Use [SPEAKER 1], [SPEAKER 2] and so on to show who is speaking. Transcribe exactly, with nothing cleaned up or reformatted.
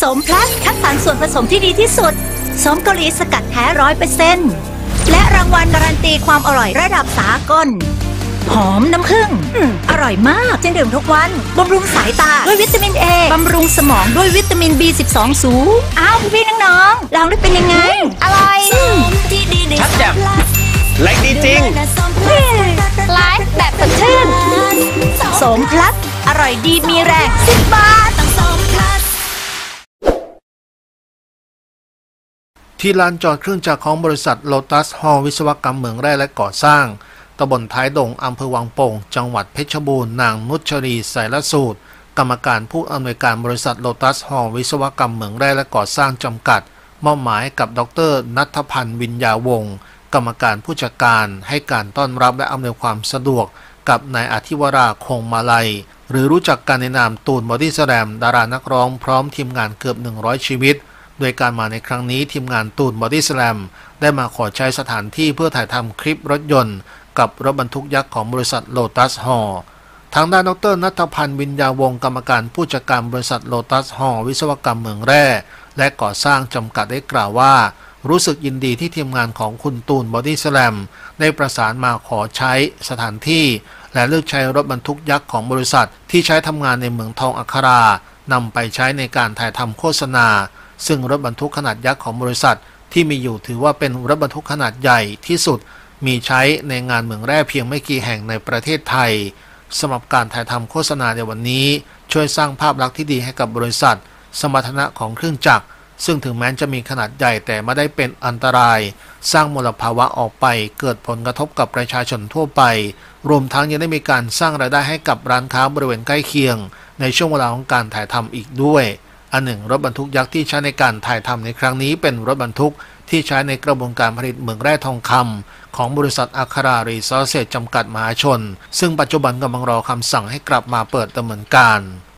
[SPEAKER 1] มพลัสคัดสรรส่วนผสมที่ดีที่สุดโสมเกาหลีสกัดแท้ร้อยเปอร์เซ็นต์และรางวัลการันตีความอร่อยระดับสากลหอมน้ำผึ้งอร่อยมากจึงดื่มทุกวันบำรุงสายตาด้วยวิตามินเอบำรุงสมองด้วยวิตามิน บี สิบสอง สูงอ้าวพี่ๆน้องๆลองได้เป็นยังไงอร่อย
[SPEAKER 2] ชัดแจ่มแรงดีจริง
[SPEAKER 1] ไลฟ์แบบสดชื่นโสมพลัสอร่อยดีมีแรงสิบบาท
[SPEAKER 3] ที่ลานจอดเครื่องจักรของบริษัทโลตัสฮอลล์วิศวกรรมเหมืองแร่และก่อสร้างตำบลท้ายดงอำเภอวังโป่งจังหวัดเพชรบูรณ์นางนุชรีไสรสูตรกรรมการผู้อำนวยการบริษัทโลตัสฮอลล์วิศวกรรมเหมืองแร่และก่อสร้างจำกัดมอบหมายกับดร.ณัฐพันธ์วิญญาวงศ์กรรมการผู้จัดการให้การต้อนรับและอำนวยความสะดวกกับนายอธิวราคงมาลัยหรือรู้จักกันในนามตูนบอดี้สแลมดารานักร้องพร้อมทีมงานเกือบหนึ่งร้อยชีวิตโดยการมาในครั้งนี้ทีมงานตูนบอดี้สแลมได้มาขอใช้สถานที่เพื่อถ่ายทำคลิปรถยนต์กับรถบรรทุกยักษ์ของบริษัทโลตัสฮอลล์ทางด้านดร.ณัฐพันธ์วิญญาวงศ์กรรมการผู้จัดการบริษัทโลตัสฮอลล์วิศวกรรมเมืองแร่และก่อสร้างจำกัดได้กล่าวว่ารู้สึกยินดีที่ทีมงานของคุณตูนบอดี้สแลมได้ประสานมาขอใช้สถานที่และเลือกใช้รถบรรทุกยักษ์ของบริษัทที่ใช้ทำงานในเมืองทองอัครานำไปใช้ในการถ่ายทำโฆษณาซึ่งรถบรรทุกขนาดยักษ์ของบริษัทที่มีอยู่ถือว่าเป็นรถบรรทุกขนาดใหญ่ที่สุดมีใช้ในงานเมืองแร่เพียงไม่กี่แห่งในประเทศไทยสำหรับการถ่ายทำโฆษณาในวันนี้ช่วยสร้างภาพลักษณ์ที่ดีให้กับบริษัทสมรรถนะของเครื่องจักรซึ่งถึงแม้จะมีขนาดใหญ่แต่ไม่ได้เป็นอันตรายสร้างมลภาวะออกไปเกิดผลกระทบกับประชาชนทั่วไปรวมทั้งยังได้มีการสร้างรายได้ให้กับร้านค้าบริเวณใกล้เคียงในช่วงเวลาของการถ่ายทำอีกด้วยอันหนึ่งรถบรรทุกยักษ์ที่ใช้ในการถ่ายทำในครั้งนี้เป็นรถบรรทุกที่ใช้ในกระบวนการผลิตเหมืองแร่ทองคำของบริษัทอัครารีซอสเซสจำกัดมหาชนซึ่งปัจจุบันกำลังรอคำสั่งให้กลับมาเปิดดำเนินการ